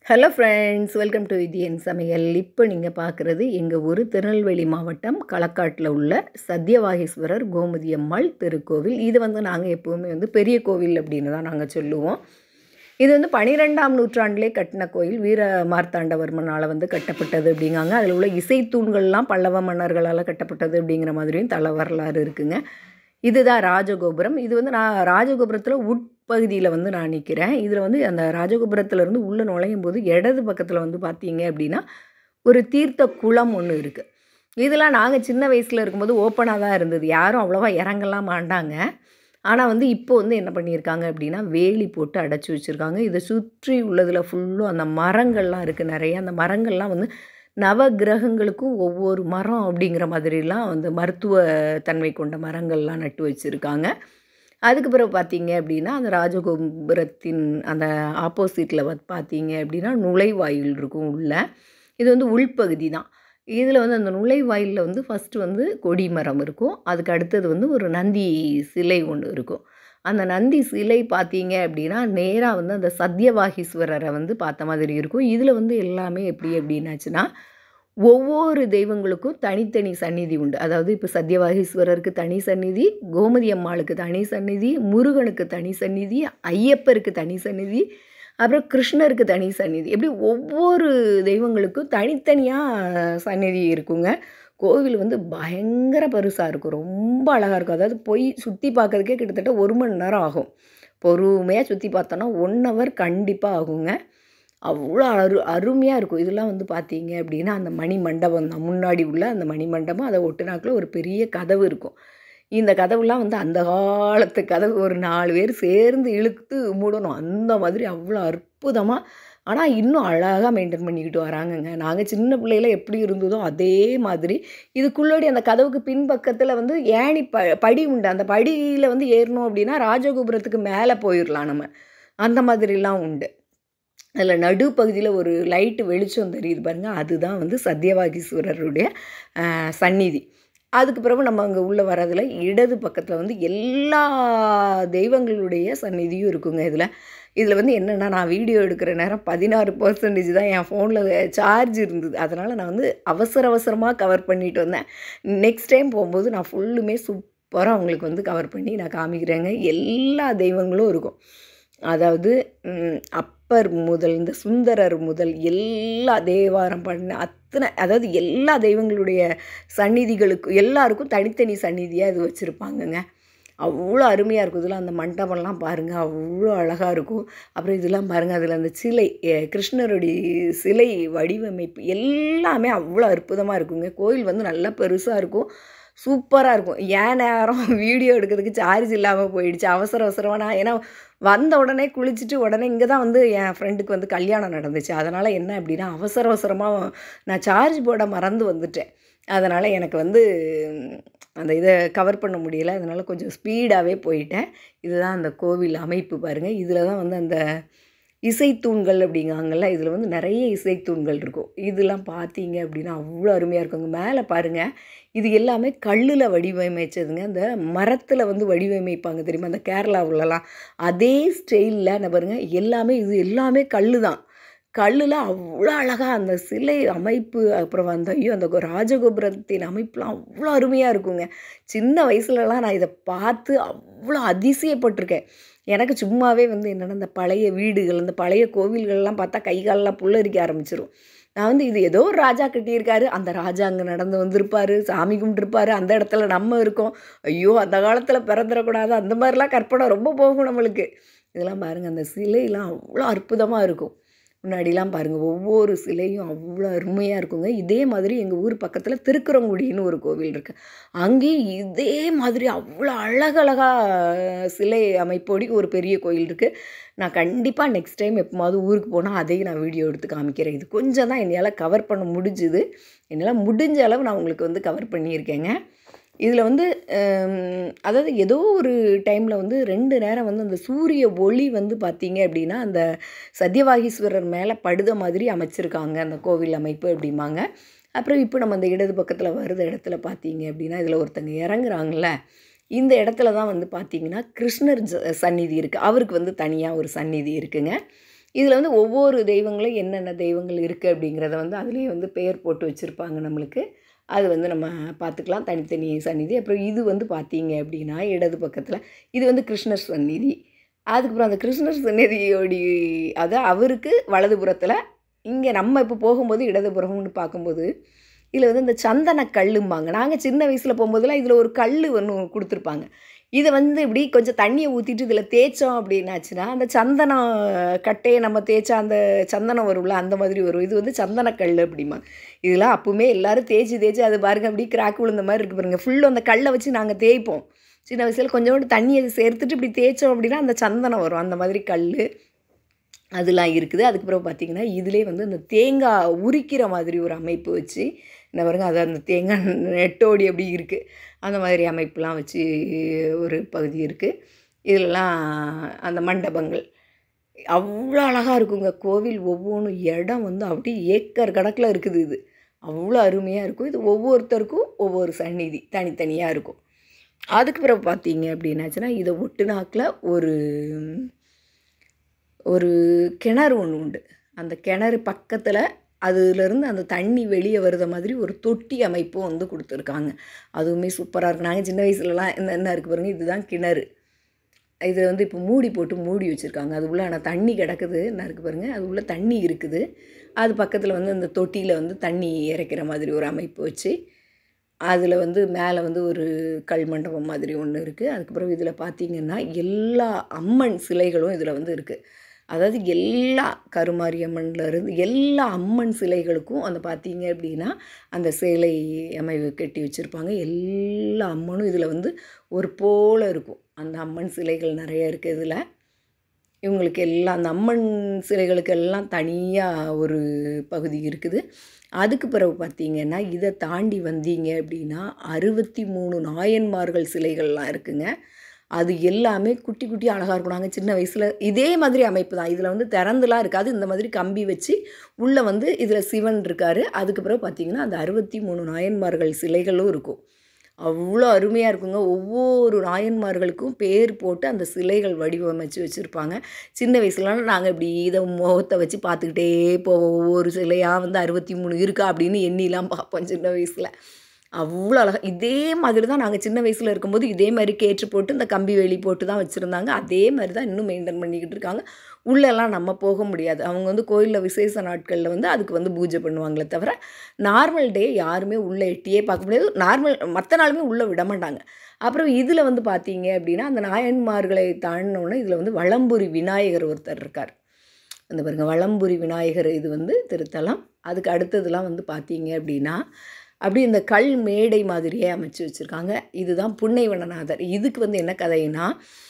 Hello friends, welcome to Indian சமையல். இப்போ நீங்கள் பார்க்குறது எங்கள் ஊர் திருநெல்வேலி மாவட்டம் களக்காட்டில் உள்ள சத்யவாகீஸ்வரர் கோமதி அம்மாள் திருக்கோவில். இது நாங்கள் எப்போவுமே பெரிய கோவில் அப்படின்னு தான் நாங்கள் சொல்லுவோம். இது 12ஆம் நூற்றாண்டிலே கட்டின கோயில். வீர மார்த்தாண்டவர்மனால் கட்டப்பட்டது அப்படிங்காங்க. அதில் உள்ள இசைத்தூண்கள்லாம் பல்லவ மன்னர்களால் கட்டப்பட்டது அப்படிங்கிற மாதிரியும் தல வரலாறு இருக்குங்க. இதுதான் ராஜகோபுரம். இது நான் ராஜகோபுரத்தில் உட்பகுதியில் நான் நிற்கிறேன். இதில் அந்த ராஜகோபுரத்துலேருந்து உள்ளே நுழையும் போது இடது பக்கத்தில் பார்த்தீங்க அப்படின்னா ஒரு தீர்த்த குளம் ஒன்று இருக்குது. இதெல்லாம் நாங்கள் சின்ன வயசில் இருக்கும்போது ஓப்பனாக தான் இருந்தது. யாரும் அவ்வளோவா இறங்கலாம் மாட்டாங்க. ஆனால் இப்போ என்ன பண்ணியிருக்காங்க அப்படின்னா வேலி போட்டு அடைச்சி வச்சுருக்காங்க. இதை சுற்றி உள்ளதில் ஃபுல்லும் அந்த மரங்கள்லாம் இருக்குது நிறைய. அந்த மரங்கள்லாம் நவ கிரகங்களுக்கும் ஒவ்வொரு மரம் அப்படிங்கிற மாதிரிலாம் மருத்துவ தன்மை கொண்ட மரங்கள்லாம் நட்டு வச்சுருக்காங்க. அதுக்கு பிறகு பார்த்தீங்க அப்படின்னா அந்த ராஜகோபுரத்தின் அந்த ஆப்போசிட்டில் பார்த்தீங்க அப்படின்னா நுழைவாயில் இருக்கும் உள்ள. இது உள்பகுதி தான். இதில் அந்த நுழைவாயிலில் ஃபஸ்ட்டு கொடிமரம் இருக்கும். அதுக்கு அடுத்தது ஒரு நந்தி சிலை ஒன்று இருக்கும். அந்த நந்தி சிலை பார்த்தீங்க அப்படின்னா நேராக அந்த சத்யவாகீஸ்வரரை பார்த்த மாதிரி இருக்கும். இதில் எல்லாமே எப்படி அப்படின்னாச்சுன்னா ஒவ்வொரு தெய்வங்களுக்கும் தனித்தனி சந்நிதி உண்டு. அதாவது இப்போ சத்யவாகீஸ்வரருக்கு தனி சந்நிதி, கோமதி அம்மாளுக்கு தனி சந்நிதி, முருகனுக்கு தனி சந்நிதி, ஐயப்பருக்கு தனி சந்நிதி, அப்புறம் கிருஷ்ணருக்கு தனி சந்நிதி. இப்படி ஒவ்வொரு தெய்வங்களுக்கும் தனித்தனியாக சந்நிதி இருக்குங்க. கோவில் பயங்கர பெருசாக இருக்கும். ரொம்ப அழகாக இருக்கும். அதாவது போய் சுற்றி பார்க்கறதுக்கே கிட்டத்தட்ட 1 மணி நேரம் ஆகும். பொறுமையாக சுற்றி பார்த்தோன்னா 1 ஹவர் கண்டிப்பாக ஆகுங்க. அவ்வளோ அருமையாக இருக்கும். இதெல்லாம் பார்த்தீங்க அப்படின்னா அந்த மணி மண்டபம் தான். முன்னாடி உள்ள அந்த மணி மண்டபம், அதை ஒட்டுனாக்கில் ஒரு பெரிய கதவு இருக்கும். இந்த கதவுலாம் அந்த காலத்து கதவு. ஒரு 4 பேர் சேர்ந்து இழுத்து மூடணும். அந்த மாதிரி அவ்வளோ அற்புதமாக, ஆனால் இன்னும் அழகாக மெயின்டைன் பண்ணிக்கிட்டு வராங்கங்க. நாங்கள் சின்ன பிள்ளையில எப்படி இருந்ததோ அதே மாதிரி. இதுக்குள்ளாடி அந்த கதவுக்கு பின்பக்கத்தில் ஏணி படி உண்டு. அந்த படியில் ஏறணும் அப்படின்னா ராஜகோபுரத்துக்கு மேலே போயிடலாம் நம்ம. அந்த மாதிரிலாம் உண்டு. அதில் நடுப்பகுதியில் ஒரு லைட்டு வெளிச்சம் தெரியுது பாருங்கள். அதுதான் சத்யவாகீஸ்வரருடைய சந்நிதி. அதுக்கு பிறகு நம்ம அங்கே உள்ளே வரதில் இடது பக்கத்தில் எல்லா தெய்வங்களுடைய சந்நிதியும் இருக்குங்க. இதில் என்னென்னா நான் வீடியோ எடுக்கிற நேரம் 16% தான் என் ஃபோனில் சார்ஜ் இருந்தது. அதனால் நான் அவசரமாக கவர் பண்ணிட்டு வந்தேன். நெக்ஸ்ட் டைம் போகும்போது நான் ஃபுல்லுமே சூப்பராக உங்களுக்கு கவர் பண்ணி நான் காமிக்கிறேங்க. எல்லா தெய்வங்களும் இருக்கும். அதாவது அப்பர் முதல் இந்த சுந்தரர் முதல் எல்லா தேவாரம் பண்ண அத்தனை, அதாவது எல்லா தெய்வங்களுடைய சந்நிதிகளுக்கு எல்லாருக்கும் தனித்தனி சந்நிதியாக இது வச்சுருப்பாங்கங்க. அவ்வளோ அருமையாக இருக்கும். இதெல்லாம் அந்த மண்டபம்லாம் பாருங்கள், அவ்வளோ அழகாக இருக்கும். அப்புறம் இதெல்லாம் பாருங்கள், அதில் அந்த சிலை கிருஷ்ணருடைய சிலை வடிவமைப்பு எல்லாமே அவ்வளோ அற்புதமாக இருக்குங்க. கோயில் நல்லா பெருசாக இருக்கும், சூப்பராக இருக்கும். ஏன் நேரம் வீடியோ எடுக்கிறதுக்கு சார்ஜ் இல்லாமல் போயிடுச்சு. அவசரமாக நான் ஏன்னா வந்த உடனே குளிச்சுட்டு உடனே இங்கே தான் என் ஃப்ரெண்டுக்கு கல்யாணம் நடந்துச்சு. அதனால் என்ன அப்படின்னா அவசரமாக நான் சார்ஜ் போட மறந்து வந்துட்டேன். அதனால் எனக்கு அந்த இதை கவர் பண்ண முடியலை. அதனால் கொஞ்சம் ஸ்பீடாகவே போயிட்டேன். இதுதான் அந்த கோவில் அமைப்பு பாருங்கள். இதில் தான் அந்த இசைத்தூண்கள் அப்படிங்காங்கல்ல, இதில் நிறைய இசைத்தூண்கள் இருக்கும். இதெல்லாம் பார்த்தீங்க அப்படின்னா அவ்வளோ அருமையாக இருக்குங்க. மேலே பாருங்கள், இது எல்லாமே கல்லில் வடிவமைச்சதுங்க. அந்த மரத்தில் வடிவமைப்பாங்க தெரியுமா, அந்த கேரளாவுலலாம் அதே ஸ்டைலில் என்ன பாருங்கள், இது எல்லாமே கல் தான். கல்லில் அவ்வளோ அழகாக அந்த சிலை அமைப்பு, அப்புறம் அந்த ராஜகோபுரத்தின் அமைப்புலாம் அவ்வளோ அருமையாக இருக்குங்க. சின்ன வயசுலலாம் நான் இதை பார்த்து அவ்வளோ அதிசயப்பட்டிருக்கேன். எனக்கு சும்மாவே என்னென்னா இந்த பழைய வீடுகள், இந்த பழைய கோவில்கள்லாம் பார்த்தா கை காலெலாம் புல்லரிக்க ஆரம்பிச்சிடும். நான் இது ஏதோ ஒரு ராஜா கட்டியிருக்காரு, அந்த ராஜா அங்கே நடந்து வந்திருப்பார், சாமி கும்பிட்டுருப்பார், அந்த இடத்துல நம்ம இருக்கோம், ஐயோ அந்த காலத்தில் பிறந்துடக்கூடாது, அந்த மாதிரிலாம் கற்பனை ரொம்ப போகும் நம்மளுக்கு. இதெல்லாம் பாருங்கள், அந்த சிலையெல்லாம் அவ்வளோ அற்புதமாக இருக்கும். முன்னாடிலாம் பாருங்கள், ஒவ்வொரு சிலையும் அவ்வளோ அருமையாக இருக்குங்க. இதே மாதிரி எங்கள் ஊர் பக்கத்தில் திருக்குறங்குடின்னு ஒரு கோவில் இருக்குது. அங்கேயும் இதே மாதிரி அவ்வளோ அழகழகாக சிலை அமைப்போடி ஒரு பெரிய கோயில் இருக்குது. நான் கண்டிப்பாக நெக்ஸ்ட் டைம் எப்போமாவது ஊருக்கு போனால் அதையும் நான் வீடியோ எடுத்து காமிக்கிறேன். இது கொஞ்சம் தான் என்னால் கவர் பண்ண முடிஞ்சுது. என்னால் முடிஞ்ச அளவு நான் உங்களுக்கு கவர் பண்ணியிருக்கேங்க. இதில் அதாவது ஏதோ ஒரு டைமில் 2 நேரம் அந்த சூரிய ஒளி பார்த்தீங்க அப்படின்னா அந்த சத்யவாகீஸ்வரர் மேலே படுத மாதிரி அமைச்சிருக்காங்க அந்த கோவில் அமைப்பு அப்படிம்பாங்க. அப்புறம் இப்போ நம்ம அந்த இடது பக்கத்தில் வருத இடத்துல பார்த்தீங்க அப்படின்னா இதில் ஒருத்தங்க இறங்குறாங்கள்ல, இந்த இடத்துல தான் பார்த்தீங்கன்னா கிருஷ்ணர் சந்நிதி இருக்குது. அவருக்கு தனியாக ஒரு சந்நிதி இருக்குங்க. இதில் வந்து ஒவ்வொரு தெய்வங்களும் என்னென்ன தெய்வங்கள் இருக்குது அப்படிங்கிறத வந்து அதுலேயே வந்து பெயர் போட்டு வச்சுருப்பாங்க நம்மளுக்கு. அது வந்து நம்ம பார்த்துக்கலாம், தனித்தனி சந்நிதி. அப்புறம் இது வந்து பார்த்தீங்க அப்படின்னா இடது பக்கத்தில் இது வந்து கிருஷ்ணர் சந்நிதி. அதுக்கப்புறம் அந்த கிருஷ்ணர் சந்நிதியோடைய அதான் அவருக்கு வலதுபுறத்தில், இங்கே நம்ம இப்போ போகும்போது இடதுபுறம்னு பார்க்கும்போது இதில் வந்து இந்த சந்தன கல்லும்பாங்க. நாங்கள் சின்ன வயசில் போகும்போதெல்லாம் இதில் ஒரு கல் ஒன்று கொடுத்துருப்பாங்க. இதை வந்து இப்படி கொஞ்சம் தண்ணியை ஊற்றிட்டு இதில் தேய்ச்சோம் அப்படின்னாச்சுன்னா அந்த சந்தனம் கட்டையை நம்ம தேய்ச்சா அந்த சந்தனம் வரும்ல, அந்த மாதிரி வரும். இது வந்து சந்தனக்கல் அப்படிம்பாங்க. இதெல்லாம் அப்போவுமே எல்லோரும் தேய்ச்சி தேய்ச்சி அது பாருங்க அப்படியே கிராக் விழுந்த மாதிரி இருக்குது பாருங்கள். ஃபுல்லும் அந்த கல்லை வச்சு நாங்கள் தேய்ப்போம். சின்ன வயசில் கொஞ்சோண்டு தண்ணியை சேர்த்துட்டு இப்படி தேய்ச்சோம் அப்படின்னா அந்த சந்தனம் வரும். அந்த மாதிரி கல் அதெல்லாம் இருக்குது. அதுக்கப்புறம் பார்த்திங்கன்னா இதிலே வந்து அந்த தேங்காய் உரிக்கிற மாதிரி ஒரு அமைப்பு வச்சு என்ன பாருங்க, அது அந்த தேங்காய் நெட்டோடி அப்படி இருக்குது. அந்த மாதிரி அமைப்புலாம் வச்சு ஒரு பகுதி இருக்குது. இதிலலாம் அந்த மண்டபங்கள் அவ்வளோ அழகாக இருக்குங்க. கோவில் ஒவ்வொன்றும் இடம் வந்து அப்படியே ஏக்கர் கணக்கில் இருக்குது. இது அவ்வளோ அருமையாக இருக்கும். இது ஒவ்வொருத்தருக்கும் ஒவ்வொரு சந்நிதி தனித்தனியாக இருக்கும். அதுக்கு பிறகு பார்த்தீங்க அப்படின்னாச்சுன்னா இதை ஒட்டுனாக்கில் ஒரு கிணறு ஒன்று உண்டு. அந்த கிணறு பக்கத்தில் அதுலேருந்து அந்த தண்ணி வெளியே வருத மாதிரி ஒரு தொட்டி அமைப்பும் வந்து கொடுத்துருக்காங்க. அதுவுமே சூப்பராக இருக்கும். நாங்கள் சின்ன வயசுலலாம் என்ன இருக்குது பாருங்கள், இதுதான் கிணறு. இது வந்து இப்போ போட்டு மூடி வச்சுருக்காங்க. அது உள்ளே ஆனால் தண்ணி கிடக்குது. என்ன இருக்குது பாருங்கள், அது உள்ளே தண்ணி இருக்குது. அது பக்கத்தில் வந்து அந்த தொட்டியில் வந்து தண்ணி இறைக்கிற மாதிரி ஒரு அமைப்பு வச்சு அதில் வந்து மேலே வந்து ஒரு கல் மண்டபம் மாதிரி ஒன்று இருக்குது. அதுக்கப்புறம் இதில் பார்த்திங்கன்னா எல்லா அம்மன் சிலைகளும் இதில் வந்து இருக்குது. அதாவது எல்லா கருமாரியம்மன்லேருந்து எல்லா அம்மன் சிலைகளுக்கும் அந்த பார்த்தீங்க அப்படின்னா அந்த சேலை அமைவு கட்டி வச்சுருப்பாங்க. எல்லா அம்மனும் இதில் வந்து ஒரு போல் இருக்கும். அந்த அம்மன் சிலைகள் நிறைய இருக்குது இதில். இவங்களுக்கு எல்லாம் அந்த அம்மன் சிலைகளுக்கு எல்லாம் தனியாக ஒரு பகுதி இருக்குது. அதுக்கு பிறகு பார்த்திங்கன்னா இதை தாண்டி வந்தீங்க அப்படின்னா 63 நாயன்மார்கள் சிலைகள்லாம் இருக்குங்க. அது எல்லாமே குட்டி குட்டி அழகாக இருக்கும். நாங்கள் சின்ன வயசில் இதே மாதிரி அமைப்பு தான். இதில் வந்து திறந்துலாம் இருக்காது. இந்த மாதிரி கம்பி வச்சு உள்ளே வந்து இதில் சிவன் இருக்கார். அதுக்கு பிறகு பார்த்திங்கன்னா அந்த 63 நாயன்மார்கள் சிலைகளும் இருக்கும். அவ்வளோ அருமையாக இருக்குங்க. ஒவ்வொரு நாயன்மார்களுக்கும் பேர் போட்டு அந்த சிலைகள் வடிவமைச்சு வச்சுருப்பாங்க. சின்ன வயசுலலாம் நாங்கள் இப்படி இதை முகத்தை வச்சு பார்த்துக்கிட்டே போவோம். ஒவ்வொரு சிலையாக வந்து 63 இருக்கா அப்படின்னு எண்ணிலாம் பார்ப்போம் சின்ன வயசில். அவ்வளோ அழகாக இதே மாதிரி தான் நாங்கள் சின்ன வயசில் இருக்கும்போது இதே மாதிரி கேட்டு போட்டு இந்த கம்பி வேலி போட்டு தான் வச்சுருந்தாங்க. அதே மாதிரி தான் இன்னும் மெயின்டைன் பண்ணிக்கிட்டு இருக்காங்க. உள்ளெல்லாம் நம்ம போக முடியாது. அவங்க வந்து கோயிலில் விசேஷ நாட்களில் வந்து அதுக்கு வந்து பூஜை பண்ணுவாங்களே தவிர நார்மல் டே யாருமே உள்ளே எட்டியே பார்க்க முடியாது. மற்ற நாளுமே உள்ளே விட மாட்டாங்க. அப்புறம் இதில் வந்து பார்த்தீங்க அப்படின்னா அந்த நாயன்மார்களை தாண்டினோடனே இதில் வந்து வலம்புரி விநாயகர் ஒருத்தர் இருக்கார். அந்த பாருங்கள், வலம்புரி விநாயகர் இது வந்து திருத்தலம். அதுக்கு அடுத்ததுலாம் வந்து பார்த்தீங்க அப்படின்னா அப்படி இந்த கல் மேடை மாதிரியே அமைச்சு வச்சுருக்காங்க. இதுதான் புன்னைவனநாதர். இதுக்கு வந்து என்ன கதைன்னா,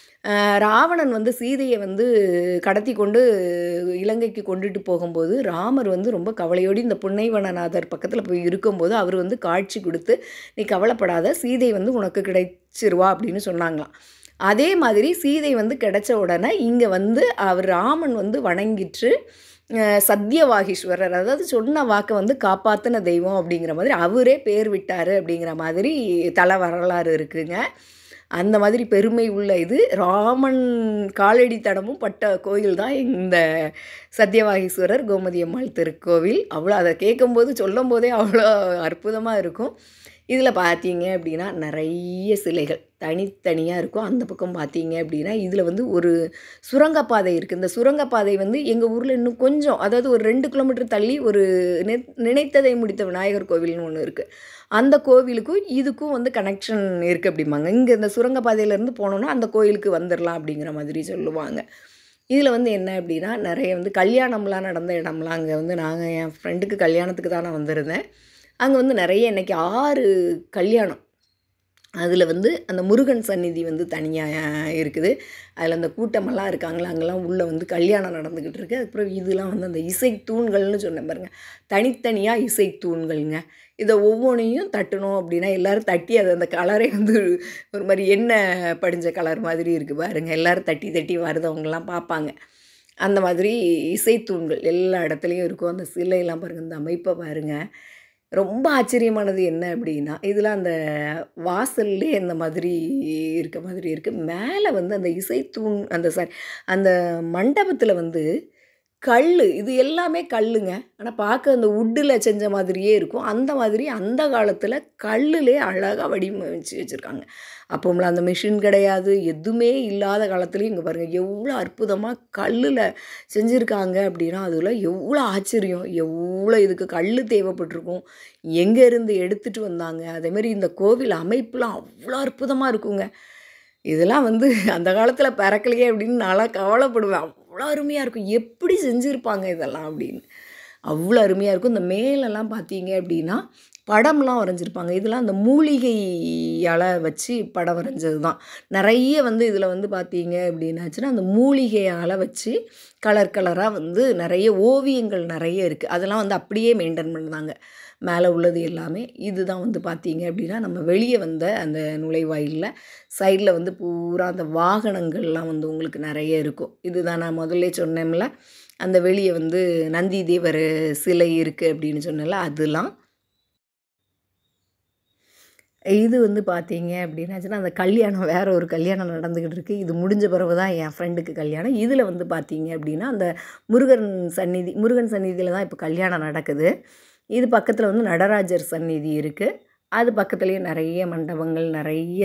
ராவணன் வந்து சீதையை வந்து கடத்தி கொண்டு இலங்கைக்கு கொண்டுட்டு போகும்போது ராமர் வந்து ரொம்ப கவலையோடு இந்த புன்னைவனநாதர் பக்கத்தில் போய் இருக்கும்போது அவர் வந்து காட்சி கொடுத்து, நீ கவலைப்படாத, சீதை வந்து உனக்கு கிடைச்சிருவா அப்படின்னு சொன்னாங்களாம். அதே மாதிரி சீதை வந்து கிடைச்ச உடனே இங்கே வந்து அவர் ராமன் வந்து வணங்கிட்டு சத்தியவாகீஸ்வரர், அதாவது சொன்ன வாக்கை வந்து காப்பாற்றின தெய்வம் அப்படிங்கிற மாதிரி அவரே பேர் விட்டார் அப்படிங்கிற மாதிரி தல வரலாறு இருக்குதுங்க. அந்த மாதிரி பெருமை உள்ள இது ராமன் காலடி தடமும் பட்ட கோயில் தான் இந்த சத்தியவாகீஸ்வரர் கோமதி அம்மாள் திருக்கோவில். அவ்வளோ அதை கேட்கும்போது சொல்லும் போதே அவ்வளோ அற்புதமாக இருக்கும். இதில் பார்த்தீங்க அப்படின்னா நிறைய சிலைகள் தனித்தனியாக இருக்கும். அந்த பக்கம் பார்த்தீங்க அப்படின்னா இதில் வந்து ஒரு சுரங்கப்பாதை இருக்குது. இந்த சுரங்கப்பாதை வந்து எங்கள் ஊரில் இன்னும் கொஞ்சம், அதாவது ஒரு 2 கிலோமீட்டர் தள்ளி ஒரு நினைத்ததை முடித்த விநாயகர் கோவில்னு ஒன்று இருக்குது. அந்த கோவிலுக்கும் இதுக்கும் வந்து கனெக்ஷன் இருக்குது அப்படிம்பாங்க. இங்கே இந்த சுரங்கப்பாதையிலேருந்து போனோன்னா அந்த கோயிலுக்கு வந்துடலாம் அப்படிங்கிற மாதிரி சொல்லுவாங்க. இதில் வந்து என்ன அப்படின்னா நிறைய வந்து கல்யாணம்லாம் நடந்த இடம்லாம் அங்கே வந்து நாங்கள் என் ஃப்ரெண்டுக்கு கல்யாணத்துக்கு தான் நான் வந்திருந்தேன். அங்கே வந்து நிறைய இன்றைக்கி 6 கல்யாணம். அதில் வந்து அந்த முருகன் சந்நிதி வந்து தனியாக இருக்குது. அதில் அந்த கூட்டமெல்லாம் இருக்காங்களா, அங்கெல்லாம் உள்ளே வந்து கல்யாணம் நடந்துக்கிட்டு இருக்குது. அதுக்கப்புறம் இதெல்லாம் வந்து அந்த இசை தூண்கள்னு சொன்னேன் பாருங்கள், தனித்தனியாக இசை தூண்கள்ங்க. இதை ஒவ்வொன்றையும் தட்டணும் அப்படின்னா எல்லோரும் தட்டி அது அந்த கலரே வந்து ஒரு மாதிரி எண்ணெய் படிஞ்ச கலர் மாதிரி இருக்குது பாருங்கள். எல்லோரும் தட்டி தட்டி வருதவங்கலாம் பார்ப்பாங்க. அந்த மாதிரி இசைத்தூண்கள் எல்லா இடத்துலையும் இருக்கும். அந்த சிலையெல்லாம் பாருங்கள், இந்த அமைப்பை பாருங்கள். ரொம்ப ஆச்சரியமானது என்ன அப்படின்னா இதில் அந்த வாசல்லே இந்த மாதிரி இருக்க மாதிரி இருக்குது. மேலே வந்து அந்த இசைத்தூண் அந்த மண்டபத்தில் வந்து இது எல்லாமே கல்லுங்க. ஆனா பார்க்க அந்த வுட்டில் செஞ்ச மாதிரியே இருக்கும். அந்த மாதிரி அந்த காலத்தில் கல்லுலே அழகா வடிவமைச்சு வச்சுருக்காங்க. அப்போம்லாம் அந்த மிஷின் கிடையாது. எதுவுமே இல்லாத காலத்துலேயும் இங்கே பாருங்கள் எவ்வளோ அற்புதமாக கல்லில் செஞ்சுருக்காங்க அப்படின்னா, அதில் எவ்வளோ ஆச்சரியம். எவ்வளோ இதுக்கு கல் தேவைப்பட்டிருக்கும். எங்கேருந்து எடுத்துகிட்டு வந்தாங்க. அதேமாரி இந்த கோவில் அமைப்புலாம் அவ்வளோ அற்புதமாக இருக்குங்க. இதெல்லாம் வந்து அந்த காலத்தில் பிறக்கலையே அப்படின்னு நான்லாம் கவலைப்படுவேன். அவ்வளோ அருமையாக இருக்கும். எப்படி செஞ்சுருப்பாங்க இதெல்லாம் அப்படின்னு. அவ்வளோ அருமையாக இருக்கும். இந்த மேலெல்லாம் பார்த்தீங்க அப்படின்னா படம்லாம் வரைஞ்சிருப்பாங்க. இதெல்லாம் அந்த மூலிகையால் வச்சு படம் வரைஞ்சது தான். நிறைய வந்து இதில் வந்து பார்த்தீங்க அப்படின்னாச்சுன்னா அந்த மூலிகையால் வச்சு கலர் கலராக வந்து நிறைய ஓவியங்கள் நிறைய இருக்குது. அதெல்லாம் வந்து அப்படியே மெயின்டைன் பண்ணுறாங்க. மேலே உள்ளது எல்லாமே. இதுதான் வந்து பார்த்தீங்க அப்படின்னா நம்ம வெளியே வந்த அந்த நுழைவாயிலில் சைடில் வந்து பூரா அந்த வாகனங்கள்லாம் வந்து உங்களுக்கு நிறைய இருக்கும். இதுதான் நான் முதல்ல சொன்னேன்ல, அந்த வெளியே வந்து நந்தி தேவர் சிலை இருக்குது அப்படின்னு சொன்னேன்ல, அதெல்லாம். இது வந்து பார்த்தீங்க அப்படின்னாச்சுன்னா அந்த கல்யாணம் வேறு ஒரு கல்யாணம் நடந்துக்கிட்டு இருக்குது. இது முடிஞ்ச பிறகு தான் என் ஃப்ரெண்டுக்கு கல்யாணம். இதில் வந்து பார்த்தீங்க அப்படின்னா அந்த முருகன் சந்நிதியில் தான் இப்போ கல்யாணம் நடக்குது. இது பக்கத்தில் வந்து நடராஜர் சந்நிதி இருக்குது. அது பக்கத்துலேயே நிறைய மண்டபங்கள், நிறைய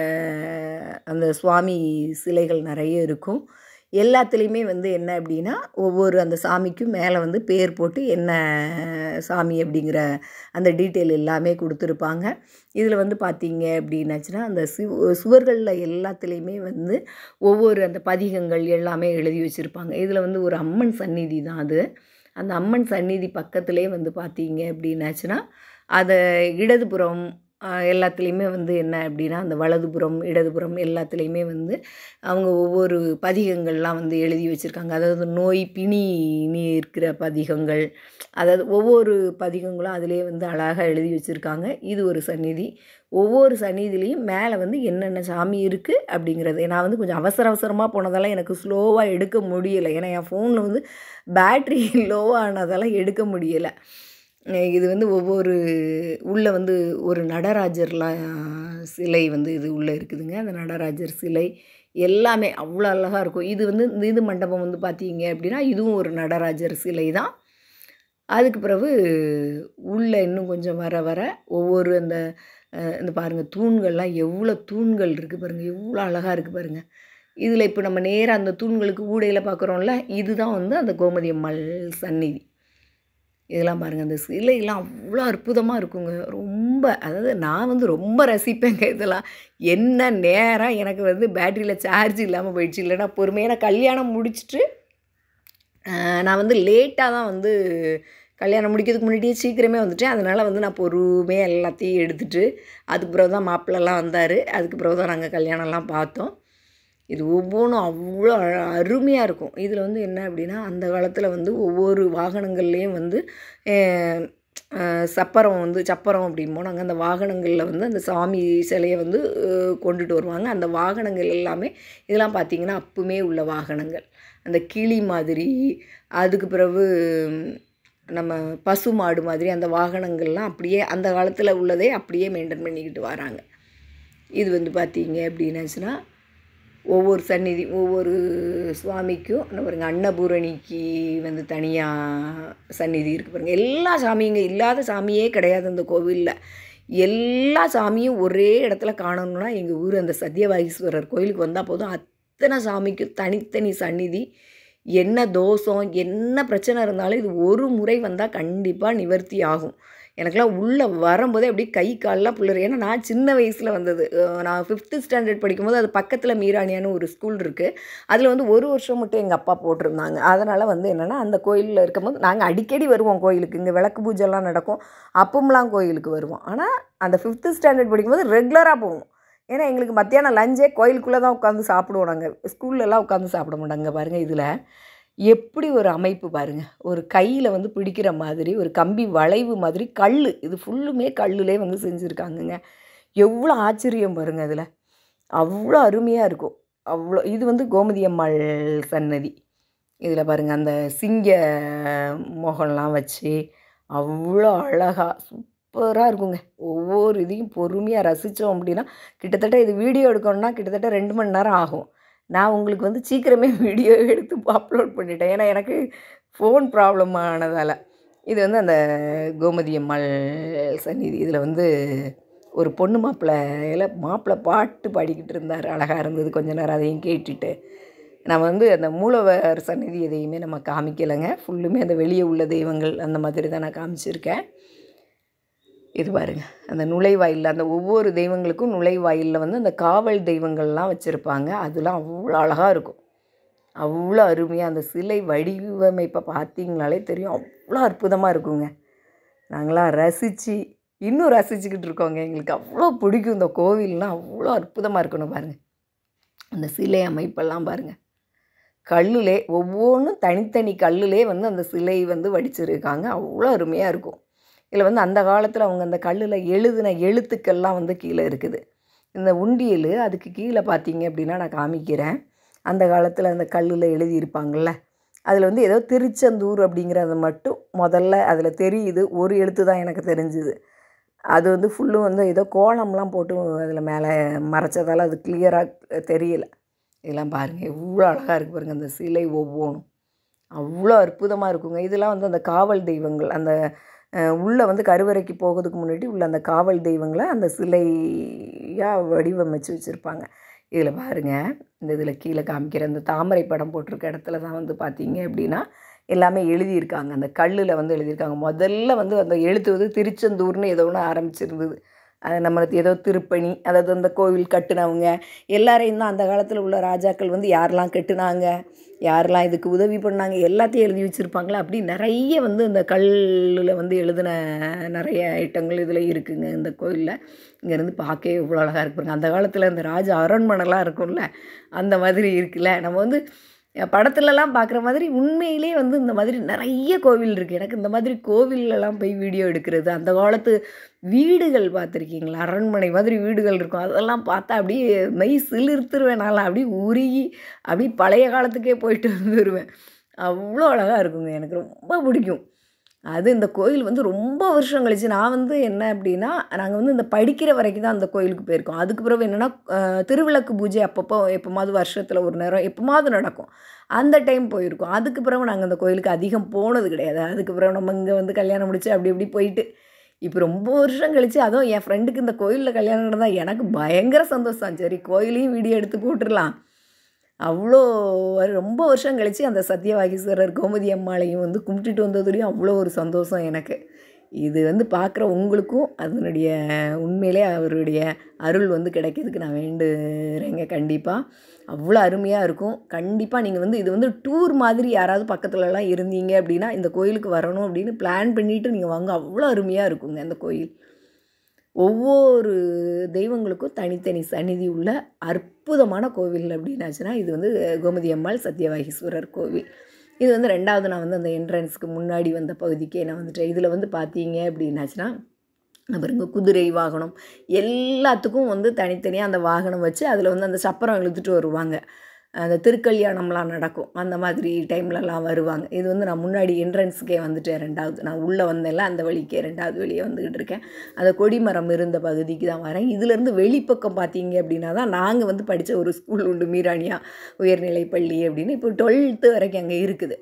அந்த சுவாமி சிலைகள் நிறைய இருக்கும். எல்லாத்துலேயுமே வந்து என்ன அப்படின்னா ஒவ்வொரு அந்த சாமிக்கும் மேலே வந்து பேர் போட்டு என்ன சாமி அப்படிங்கிற அந்த டீட்டெயில் எல்லாமே கொடுத்துருப்பாங்க. இதில் வந்து பார்த்தீங்க அப்படின்னாச்சுன்னா அந்த சுவர்களில் எல்லாத்துலேயுமே வந்து ஒவ்வொரு அந்த பதிகங்கள் எல்லாமே எழுதி வச்சுருப்பாங்க. இதில் வந்து ஒரு அம்மன் சந்நிதி தான் அது. அந்த அம்மன் சந்நிதி பக்கத்துலேயே வந்து பார்த்தீங்க அப்படின்னாச்சுன்னா அதை இடதுபுறம் எல்லாத்துலேயுமே வந்து என்ன அப்படின்னா அந்த வலதுபுறம் இடதுபுறம் எல்லாத்துலேயுமே வந்து அவங்க ஒவ்வொரு பதிகங்கள்லாம் வந்து எழுதி வச்சுருக்காங்க. அதாவது நோய் பிணி இருக்கிற பதிகங்கள், அதாவது ஒவ்வொரு பதிகங்களும் அதிலே வந்து அழகாக எழுதி வச்சுருக்காங்க. இது ஒரு சந்நிதி. ஒவ்வொரு சந்நிதிலையும் மேலே வந்து என்னென்ன சாமி இருக்குது அப்படிங்கிறது. நான் வந்து கொஞ்சம் அவசரமாக போனதால் எனக்கு ஸ்லோவாக எடுக்க முடியலை. ஏன்னா என் ஃபோனில் வந்து பேட்ரி லோவானதால் எடுக்க முடியலை. இது வந்து ஒவ்வொரு உள்ளே வந்து ஒரு நடராஜர்லாம் சிலை வந்து இது உள்ளே இருக்குதுங்க. அந்த நடராஜர் சிலை எல்லாமே அவ்வளோ அழகாக இருக்கும். இது வந்து இது மண்டபம் வந்து பார்த்தீங்க அப்படின்னா இதுவும் ஒரு நடராஜர் சிலை தான். அதுக்கு பிறகு உள்ளே இன்னும் கொஞ்சம் வர வர ஒவ்வொரு அந்த இந்த பாருங்கள் தூண்கள்லாம் எவ்வளோ தூண்கள் இருக்குது பாருங்கள், எவ்வளோ அழகாக இருக்குது பாருங்கள். இதில் இப்போ நம்ம நேராக அந்த தூண்களுக்கு ஊடையில் பார்க்குறோம்ல, இதுதான் வந்து அந்த கோமதி அம்மாள் சந்நிதி. இதெல்லாம் பாருங்கள், அந்த சிலையெல்லாம் அவ்வளோ அற்புதமாக இருக்குங்க. ரொம்ப அதாவது நான் வந்து ரொம்ப ரசிப்பேங்க இதெல்லாம். என்ன நேரம் எனக்கு வந்து பேட்டரியில் சார்ஜ் இல்லாமல் போயிடுச்சு. இல்லைன்னா பொறுமையாக நான் கல்யாணம் முடிச்சுட்டு நான் வந்து லேட்டாக தான் வந்து கல்யாணம் முடிக்கிறதுக்கு முன்னாடியே சீக்கிரமே வந்துட்டேன். அதனால் வந்து நான் பொறுமையாக எல்லாத்தையும் எடுத்துகிட்டு அதுக்கு பிறகு தான் மாப்பிள்ளலாம் வந்தார். அதுக்கு பிறகு தான் நாங்கள் கல்யாணம்லாம் பார்த்தோம். இது ஒவ்வொன்றும் அவ்வளோ அருமையாக இருக்கும். இதில் வந்து என்ன அப்படின்னா அந்த காலத்தில் வந்து ஒவ்வொரு வாகனங்கள்லேயும் வந்து சப்பரம் அப்படிம்போம் நாங்கள். அந்த வாகனங்களில் வந்து அந்த சாமி சிலையை வந்து கொண்டுட்டு வருவாங்க. அந்த வாகனங்கள் எல்லாமே இதெல்லாம் பார்த்திங்கன்னா அப்பவுமே உள்ள வாகனங்கள். அந்த கிளி மாதிரி, அதுக்கு பிறகு நம்ம பசு மாடு மாதிரி அந்த வாகனங்கள்லாம் அப்படியே அந்த காலத்தில் உள்ளதே அப்படியே மெயின்டைன் பண்ணிக்கிட்டு வராங்க. இது வந்து பார்த்திங்க அப்படின்னாச்சுன்னா ஒவ்வொரு சந்நிதி ஒவ்வொரு சுவாமிக்கும் இன்னும் பாருங்கள் அன்னபூரணிக்கு வந்து தனியாக சந்நிதி இருக்குது பாருங்கள். எல்லா சாமிங்க இல்லாத சாமியே கிடையாது இந்த கோவிலில். எல்லா சாமியும் ஒரே இடத்துல காணணுன்னா எங்கள் ஊர் அந்த சத்யவாகீஸ்வரர் கோயிலுக்கு வந்தால் போதும். அத்தனை சாமிக்கும் தனித்தனி சந்நிதி. என்ன தோஷம் என்ன பிரச்சனை இருந்தாலும் இது ஒரு முறை வந்தால் கண்டிப்பாக நிவர்த்தி ஆகும். எனக்கெல்லாம் உள்ளே வரும்போதே அப்படியே கை காலெலாம் புல்லர். ஏன்னா நான் சின்ன வயசில் வந்தது. நான் 5th ஸ்டாண்டர்ட் படிக்கும்போது அது பக்கத்தில் மீராணியான்னு ஒரு ஸ்கூல் இருக்குது. அதில் வந்து ஒரு வருஷம் மட்டும் எங்கள் அப்பா போட்டிருந்தாங்க. அதனால் வந்து என்னென்னா அந்த கோயிலில் இருக்கும்போது நாங்கள் அடிக்கடி வருவோம் கோயிலுக்கு. இங்கே விளக்கு பூஜைலாம் நடக்கும். அப்போம்லாம் கோயிலுக்கு வருவோம். ஆனால் அந்த 5th ஸ்டாண்டர்ட் படிக்கும்போது ரெகுலராக போவோம். ஏன்னா எங்களுக்கு மத்தியானம் லஞ்சே கோயிலுக்குள்ளே தான் உட்காந்து சாப்பிடுவோம். நாங்கள் ஸ்கூல்லலாம் உட்காந்து சாப்பிட மாட்டாங்க. பாருங்கள் இதில் எப்படி ஒரு அமைப்பு பாருங்கள். ஒரு கையில் வந்து பிடிக்கிற மாதிரி ஒரு கம்பி வளைவு மாதிரி கல், இது ஃபுல்லுமே கல்லுலே வந்து செஞ்சுருக்காங்கங்க. எவ்வளோ ஆச்சரியம் பாருங்கள். அதில் அவ்வளோ அருமையாக இருக்கும். அவ்வளோ இது வந்து கோமதி அம்மாள் சன்னதி. இதில் பாருங்கள் அந்த சிங்க மோகன்லாம் வச்சு அவ்வளோ அழகாக சூப்பராக இருக்குங்க. ஒவ்வொரு இதையும் பொறுமையாக ரசித்தோம் அப்படின்னா கிட்டத்தட்ட இது வீடியோ எடுக்கணும்னா கிட்டத்தட்ட 2 மணி நேரம் ஆகும். நான் உங்களுக்கு வந்து சீக்கிரமே வீடியோ எடுத்து அப்லோட் பண்ணிட்டேன். ஏன்னா எனக்கு ஃபோன் ப்ராப்ளம் ஆனதால். இது வந்து அந்த கோமதி அம்மாள் சந்நிதி. இதில் வந்து ஒரு பொண்ணு மாப்பிள்ளை பாட்டு பாடிக்கிட்டு இருந்தார். அழகாக இருந்தது. கொஞ்ச நேரம் அதையும் கேட்டுட்டு நம்ம வந்து அந்த மூலவர் சந்நிதி எதையுமே நம்ம காமிக்கலைங்க. ஃபுல்லுமே அந்த வெளியே உள்ள தெய்வங்கள் அந்த மாதிரி தான் நான் காமிச்சிருக்கேன். இது பாருங்கள், அந்த நுழைவாயிலில் அந்த ஒவ்வொரு தெய்வங்களுக்கும் நுழைவாயிலில் வந்து அந்த காவல் தெய்வங்கள்லாம் வச்சுருப்பாங்க. அதெல்லாம் அவ்வளோ அழகாக இருக்கும். அவ்வளோ அருமையாக அந்த சிலை வடிவமைப்பை பார்த்தீங்கனாலே தெரியும். அவ்வளோ அற்புதமாக இருக்குங்க. நாங்களாம் இன்னும் ரசிச்சுக்கிட்டு இருக்கோங்க. எங்களுக்கு அவ்வளோ பிடிக்கும். இந்த கோவில்லாம் அவ்வளோ அற்புதமாக இருக்கணும் பாருங்கள். அந்த சிலை அமைப்பெல்லாம் பாருங்கள். கல்லுலே ஒவ்வொன்றும் தனித்தனி கல்லுலே வந்து அந்த சிலை வந்து வடிச்சிருக்காங்க. அவ்வளோ அருமையாக இருக்கும். இதில் வந்து அந்த காலத்தில் அவங்க அந்த கல்லில் எழுதின எழுத்துக்கள்லாம் வந்து கீழே இருக்குது. இந்த உண்டியல் அதுக்கு கீழே பார்த்தீங்க அப்படின்னா நான் காமிக்கிறேன். அந்த காலத்தில் அந்த கல்லில் எழுதியிருப்பாங்கள்ல, அதில் வந்து ஏதோ திருச்செந்தூர் அப்படிங்கிறது மட்டும் முதல்ல அதில் தெரியுது. ஒரு எழுத்து தான் எனக்கு தெரிஞ்சுது. அது வந்து ஃபுல்லும் வந்து ஏதோ கோலம்லாம் போட்டு அதில் மேலே மறைச்சதால் அது கிளியராக தெரியல. இதெல்லாம் பாருங்கள், எவ்வளோ அழகாக இருக்குது பாருங்கள். அந்த சிலை ஒவ்வொன்றும் அவ்வளோ அற்புதமாக இருக்குங்க. இதெல்லாம் வந்து அந்த காவல் தெய்வங்கள். அந்த உள்ளே வந்து கருவறைக்கு போகிறதுக்கு முன்னாடி உள்ள அந்த காவல் தெய்வங்களை அந்த சிலையாக வடிவமைச்சு வச்சுருப்பாங்க. இதில் பாருங்கள், இந்த இதில் கீழே காமிக்கிற அந்த தாமரை படம் போட்டிருக்க இடத்துல தான் வந்து பார்த்தீங்க அப்படின்னா எல்லாமே எழுதியிருக்காங்க. அந்த கல்லில் வந்து எழுதியிருக்காங்க. முதல்ல வந்து அந்த எழுத்து வந்து திருச்செந்தூர்னு ஏதோ ஒன்று ஆரம்பிச்சிருந்தது. அது நம்மளுக்கு ஏதோ திருப்பணி, அதாவது அந்த கோவில் கட்டுனவங்க எல்லாரையும் தான் அந்த காலத்தில் உள்ள ராஜாக்கள் வந்து யாரெல்லாம் கட்டுனாங்க, யாரெல்லாம் இதுக்கு உதவி பண்ணாங்க எல்லாத்தையும் எழுதி வச்சுருப்பாங்களா. அப்படி நிறைய வந்து இந்த கல்லில் வந்து எழுதின நிறைய ஐட்டங்கள் இதில் இருக்குதுங்க இந்த கோயிலில். இங்கேருந்து பார்க்கவே இவ்வளோ அழகாக இருக்குங்க. அந்த காலத்தில் இந்த ராஜ அரண்மனைலாம் இருக்கும்ல, அந்த மாதிரி இருக்குல்ல. நம்ம வந்து படத்துலலாம் பார்க்குற மாதிரி உண்மையிலே வந்து இந்த மாதிரி நிறைய கோவில் இருக்குது. எனக்கு இந்த மாதிரி கோவிலெலாம் போய் வீடியோ எடுக்கிறது, அந்த காலத்து வீடுகள் பார்த்துருக்கீங்களா, அரண்மனை மாதிரி வீடுகள் இருக்கும். அதெல்லாம் பார்த்தா அப்படியே மெய் சிலிர்த்துருவேன். நான் அப்படியே உருகி அப்படியே பழைய காலத்துக்கே போயிட்டு வந்துடுவேன். அவ்வளோ அழகாக இருக்குங்க. எனக்கு ரொம்ப பிடிக்கும். அது இந்த கோயில் வந்து ரொம்ப வருஷம் கழிச்சு நான் வந்து என்ன அப்படின்னா, நாங்கள் வந்து இந்த படிக்கிற வரைக்கும் தான் அந்த கோயிலுக்கு போயிருக்கோம். அதுக்கு பிறகு என்னென்னா திருவிளக்கு பூஜை அப்பப்போ எப்போமாவது வருஷத்தில் ஒரு நேரம் எப்போமாவது நடக்கும். அந்த டைம் போயிருக்கோம். அதுக்கு பிறகு நாங்கள் அந்த கோயிலுக்கு அதிகம் போனது கிடையாது. அதுக்கு பிறகு நம்ம இங்கே வந்து கல்யாணம் முடிச்சு அப்படி இப்படி போயிட்டு இப்போ ரொம்ப வருஷம் கழிச்சு, அதுவும் என் ஃப்ரெண்டுக்கு இந்த கோயிலில் கல்யாணம் நடந்தால் எனக்கு பயங்கர சந்தோஷம். சரி, கோயிலையும் வீடியோ எடுத்து போட்டுடலாம். அவ்வளோ ரொம்ப வருஷம் கழித்து அந்த சத்யவாகீஸ்வரர் கோமதி அம்மாளையும் வந்து கும்பிட்டுட்டு வந்ததுலேயும் அவ்வளோ ஒரு சந்தோஷம் எனக்கு. இது வந்து பார்க்குற உங்களுக்கும் அதனுடைய உண்மையிலே அவருடைய அருள் வந்து கிடைக்கிறதுக்கு நான் வேண்டுறேங்க. கண்டிப்பாக அவ்வளோ அருமையாக இருக்கும். கண்டிப்பாக நீங்கள் வந்து இது வந்து டூர் மாதிரி யாராவது பக்கத்துலலாம் இருந்தீங்க அப்படின்னா இந்த கோயிலுக்கு வரணும் அப்படின்னு பிளான் பண்ணிவிட்டு நீங்கள் வாங்க. அவ்வளோ அருமையாக இருக்குங்க இந்த கோயில். ஒவ்வொரு தெய்வங்களுக்கும் தனித்தனி சந்நிதி உள்ள அற்புதமான கோவில் அப்படின்னாச்சுன்னா இது வந்து கோமதி அம்மாள் சத்யவாகீஸ்வரர் கோவில். இது வந்து 2வது நான் வந்து அந்த என்ட்ரன்ஸுக்கு முன்னாடி வந்த பகுதிக்கே நான் வந்துட்டேன். இதில் வந்து பார்த்தீங்க அப்படின்னாச்சுன்னா பாருங்க, குதிரை வாகனம் எல்லாத்துக்கும் வந்து தனித்தனியாக அந்த வாகனம் வச்சு அதில் வந்து அந்த சப்பரம் இழுத்துட்டு வருவாங்க. அந்த திருக்கல்யாணம்லாம் நடக்கும். அந்த மாதிரி டைம்லலாம் வருவாங்க. இது வந்து நான் முன்னாடி என்ட்ரன்ஸுக்கே வந்துட்டேன். 2வது நான் உள்ளே வந்தேன்ல அந்த வழிக்கே 2வது வழியே வந்துக்கிட்டு இருக்கேன். அந்த கொடிமரம் இருந்த பகுதிக்கு தான் வரேன். இதிலேருந்து வெளிப்பக்கம் பார்த்தீங்க அப்படின்னா தான் நாங்கள் வந்து படித்த ஒரு ஸ்கூல் உண்டு, மீரானியா உயர்நிலைப்பள்ளி அப்படின்னு. இப்போ 12th வரைக்கும் அங்கே இருக்குது.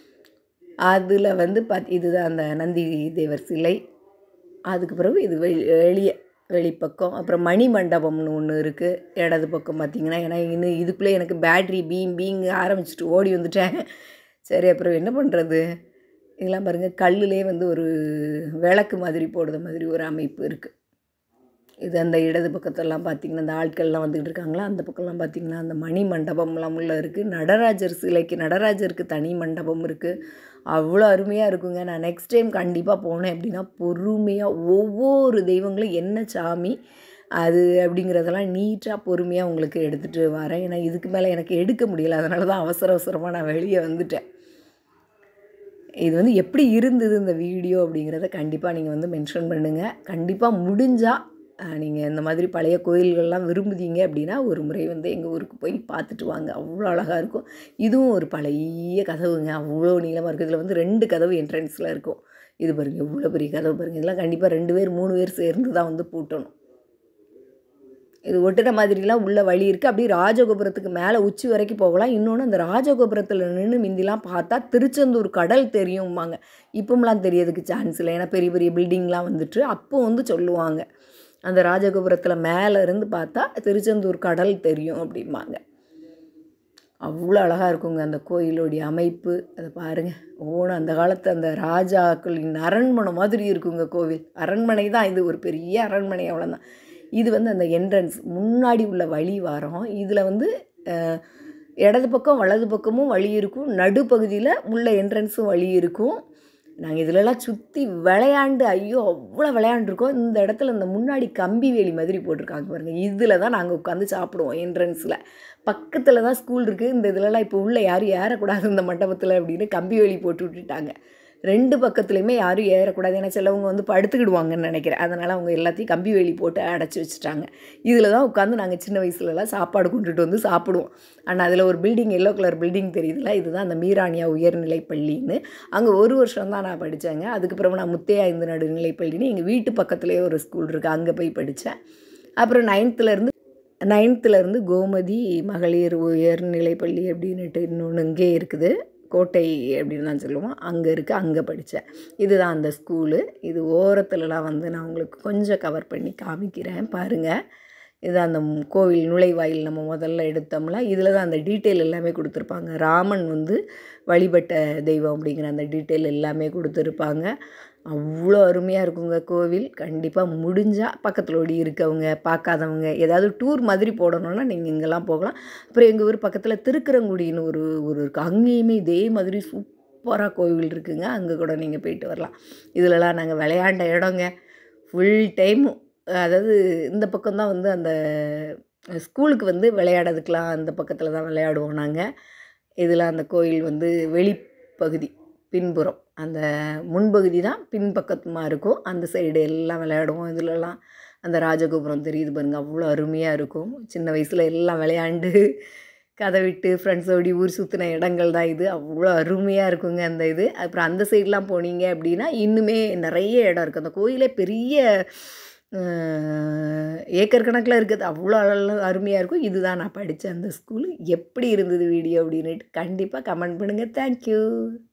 அதில் வந்து இதுதான் அந்த நந்தி தேவர் சிலை. அதுக்கு பிறகு இது வெளிப்பக்கம். அப்புறம் மணி மண்டபம்னு ஒன்று இருக்குது இடது பக்கம் பார்த்திங்கன்னா. ஏன்னா இன்னும் இதுக்குள்ளே எனக்கு பேட்ரி பீங் ஆரம்பிச்சிட்டு ஓடி வந்துட்டேன். சரி, அப்புறம் என்ன பண்ணுறது. இதெல்லாம் பாருங்கள், கல்லுலே வந்து ஒரு விளக்கு மாதிரி போடுற மாதிரி ஒரு அமைப்பு இருக்குது. இது அந்த இடது பக்கத்தெல்லாம் பார்த்திங்கன்னா அந்த ஆட்கள்லாம் வந்துக்கிட்டு இருக்காங்களா, அந்த பக்கம்லாம் பார்த்திங்கன்னா அந்த மணி மண்டபம்லாம் உள்ளே இருக்குது. நடராஜருக்கு தனி மண்டபம் இருக்குது. அவ்வளோ அருமையாக இருக்குங்க. நான் நெக்ஸ்ட் டைம் கண்டிப்பாக போனேன் அப்படின்னா பொறுமையாக ஒவ்வொரு தெய்வங்களும் என்ன சாமி அது அப்படிங்கிறதெல்லாம் நீட்டாக பொறுமையாக உங்களுக்கு எடுத்துகிட்டு வரேன். ஏன்னா இதுக்கு மேலே எனக்கு எடுக்க முடியல. அதனால தான் அவசரமாக நான் வெளியே வந்துட்டேன். இது வந்து எப்படி இருந்தது இந்த வீடியோ அப்படிங்கிறத கண்டிப்பாக நீங்கள் வந்து மென்ஷன் பண்ணுங்கள். கண்டிப்பாக முடிஞ்சால் நீங்கள் இந்த மாதிரி பழைய கோயில்கள்லாம் விரும்புதீங்க அப்படின்னா ஒரு முறை வந்து எங்கள் ஊருக்கு போய் பார்த்துட்டு வாங்க. அவ்வளோ அழகாக இருக்கும். இதுவும் ஒரு பழைய கதவுங்க. அவ்வளோ நீளமாக இருக்குது. இதில் வந்து 2 கதவு என்ட்ரன்ஸில் இருக்கும். இது பாருங்கள், எவ்வளோ பெரிய கதவு பாருங்கள். இதெல்லாம் கண்டிப்பாக 2 பேர் 3 பேர் சேர்ந்து தான் வந்து பூட்டணும். இது ஒட்டுற மாதிரிலாம் உள்ள வழி இருக்குது. அப்படியே ராஜகோபுரத்துக்கு மேலே உச்சி வரைக்கும் போகலாம். இன்னொன்று அந்த ராஜகோபுரத்தில் நின்று மிந்திலாம் பார்த்தா திருச்செந்தூர் கடல் தெரியும்பாங்க. இப்போம்லாம் தெரியறதுக்கு சான்ஸ் இல்லை, ஏன்னா பெரிய பெரிய பில்டிங்லாம் வந்துட்டு. அப்போ வந்து சொல்லுவாங்க அந்த ராஜகோபுரத்தில் மேலே இருந்து பார்த்தா திருச்செந்தூர் கடல் தெரியும் அப்படிம்பாங்க. அவ்வளோ அழகாக இருக்குங்க அந்த கோயிலோடைய அமைப்பு. அதை பாருங்கள், அந்த காலத்து அந்த ராஜாக்களின் அரண்மனை மாதிரி இருக்குங்க கோவில். அரண்மனை தான் இது, ஒரு பெரிய அரண்மனை, அவ்வளோதான். இது வந்து அந்த என்ட்ரன்ஸ் முன்னாடி உள்ள வழி வாரம். இதில் வந்து இடது பக்கம் வலது பக்கமும் வழி இருக்கும், நடுப்பகுதியில் உள்ள என்ட்ரன்ஸும் வழி இருக்கும். நாங்கள் இதிலலாம் சுற்றி விளையாண்டு, ஐயோ அவ்வளோ விளையாண்டுருக்கோம். இந்த இடத்துல இந்த முன்னாடி கம்பி வேலி மாதிரி போட்டிருக்காங்க பாருங்கள், இதில் தான் நாங்கள் உட்காந்து சாப்பிடுவோம். என்ட்ரன்ஸில் பக்கத்தில் தான் ஸ்கூல் இருக்குது. இந்த இதிலலாம் இப்போ உள்ள யாரும் ஏறக்கூடாது இந்த மண்டபத்தில் அப்படின்னு கம்பி வேலி போட்டு விட்டுட்டாங்க. 2 பக்கத்துலேயுமே யாரும் ஏறக்கூடாது, ஏன்னா சிலவங்க வந்து படுத்துக்கிடுவாங்கன்னு நினைக்கிறேன். அதனால் அவங்க எல்லாத்தையும் கம்பி வேலி போட்டு அடைச்சி வச்சுட்டாங்க. இதில் தான் உட்காந்து நாங்கள் சின்ன வயசுலலாம் சாப்பாடு கொண்டுட்டு வந்து சாப்பிடுவோம். ஆனால் அதில் ஒரு பில்டிங், எல்லோ கலர் பில்டிங் தெரியுதுல, இதுதான் அந்த மீரானியா உயர்நிலைப் பள்ளின்னு. அங்கே 1 வருஷம் தான் நான் படித்தேங்க. அதுக்கப்புறம் நான் முத்தையா இந்து நடுநிலைப் பள்ளின்னு எங்கள் வீட்டு பக்கத்துலேயே ஒரு ஸ்கூல் இருக்குது, அங்கே போய் படித்தேன். அப்புறம் 9th கோமதி மகளிர் உயர்நிலைப்பள்ளி அப்படின்னுட்டு இன்னொன்று இங்கே இருக்குது, கோட்டை அப்படின்னு தான் சொல்லுவோம், அங்கே இருக்குது, அங்கே படித்தேன். இதுதான் அந்த ஸ்கூலு. இது ஓரத்துலலாம் வந்து நான் உங்களுக்கு கொஞ்சம் கவர் பண்ணி காமிக்கிறேன் பாருங்கள். இது அந்த கோவில் நுழைவாயில் நம்ம முதல்ல எடுத்தோம்ல, இதில் தான் அந்த டீட்டெயில் எல்லாமே கொடுத்துருப்பாங்க. ராமன் வந்து வழிபட்ட தெய்வம் அப்படிங்கிற அந்த டீட்டெயில் எல்லாமே கொடுத்துருப்பாங்க. அவ்வளோ அருமையாக இருக்குங்க கோவில். கண்டிப்பாக முடிஞ்சால் பக்கத்தில் ஓடி இருக்கவங்க, பார்க்காதவங்க, ஏதாவது டூர் மாதிரி போடணுன்னா நீங்கள் இங்கெல்லாம் போகலாம். அப்புறம் எங்கள் ஊர் பக்கத்தில் திருக்குறங்குடின்னு ஒரு ஊர் இருக்குது, அங்கேயுமே இதே மாதிரி சூப்பராக கோவில் இருக்குதுங்க, அங்கே கூட நீங்கள் போயிட்டு வரலாம். இதிலலாம் நாங்கள் விளையாண்ட இடங்க ஃபுல் டைமும். அதாவது இந்த பக்கம்தான் வந்து அந்த ஸ்கூலுக்கு வந்து விளையாடுறதுக்கெலாம் அந்த பக்கத்தில் தான் விளையாடுவோம் நாங்கள். இதில் அந்த கோயில் வந்து வெளிப்பகுதி பின்புறம், அந்த முன்பகுதி தான் பின்பக்கமாக இருக்கும், அந்த சைடு எல்லாம் விளையாடுவோம். இதிலலாம் அந்த ராஜகோபுரம் தெரியுது பாருங்கள், அவ்வளோ அருமையாக இருக்கும். சின்ன வயசில் எல்லாம் விளையாண்டு கதை விட்டு ஃப்ரெண்ட்ஸோடி ஊர் சுற்றின இடங்கள் தான் இது. அவ்வளோ அருமையாக இருக்குங்க அந்த இது. அப்புறம் அந்த சைடெலாம் போனீங்க அப்படின்னா இன்னுமே நிறைய இடம் இருக்குது. அந்த கோயிலே பெரிய ஏக்கர் கணக்கில் இருக்குது, அவ்வளோ அருமையாக இருக்கும். இதுதான் நான் படித்த அந்த ஸ்கூலு. எப்படி இருந்தது வீடியோ அப்படின்னுட்டு கண்டிப்பாக கமெண்ட் பண்ணுங்கள். தேங்க்யூ.